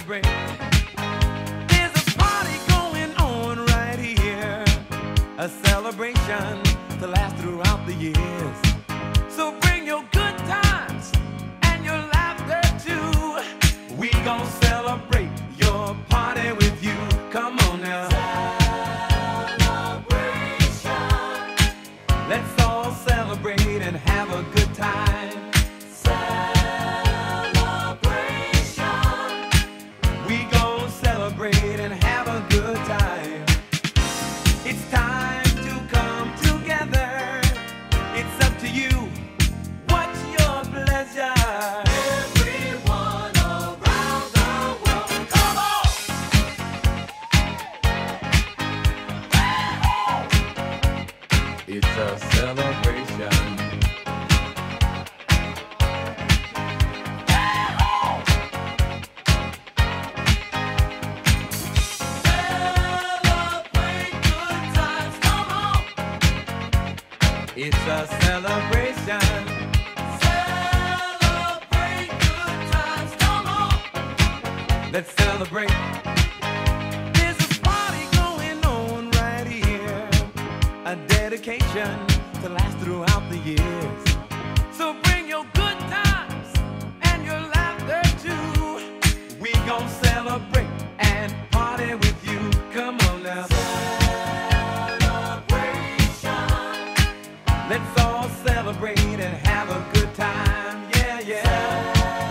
celebrate. There's a party going on right here, a celebration to last throughout the years. So bring your good times and your laughter too. We gon' celebrate your party with you. Come on now. Celebration. Let's all celebrate and have a good time. And have a good time. It's time to come together. It's up to you. What's your pleasure? Everyone around the world, come on! It's a celebration. It's a celebration. Celebrate good times, come on. Let's celebrate. There's a party going on right here, a dedication to last throughout the years. So bring your good times and your laughter too. We gon' celebrate and party with you. Come on now. Let's all celebrate and have a good time, yeah, yeah.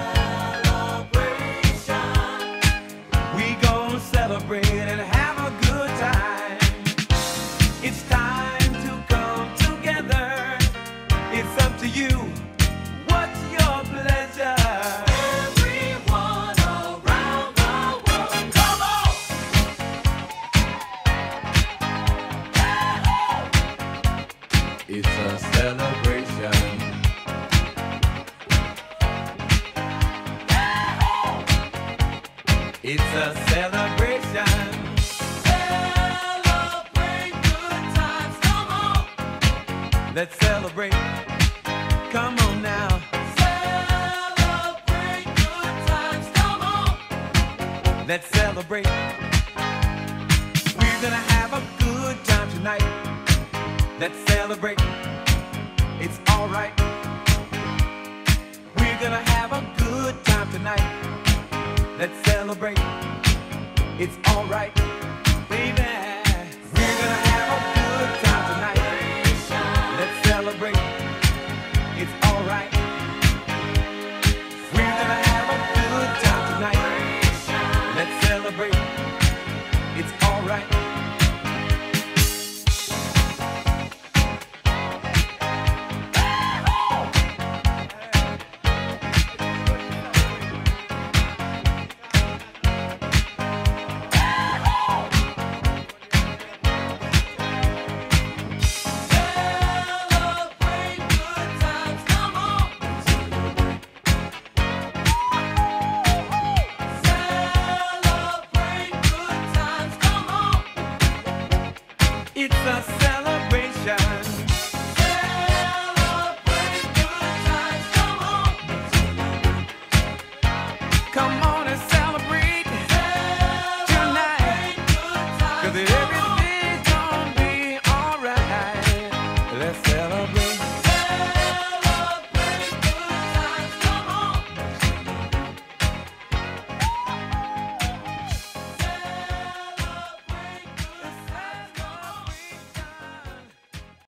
Celebration. We gon' celebrate and have a good time. It's time to come together. It's up to you. What's your pleasure? Everyone around the world, come on! It's a celebration. It's a celebration. Celebrate good times, come on. Let's celebrate. Come on now. Celebrate good times, come on. Let's celebrate. We're gonna have a good time tonight. Let's celebrate. It's alright. We're gonna have a good time tonight. Let's celebrate. It's alright, baby.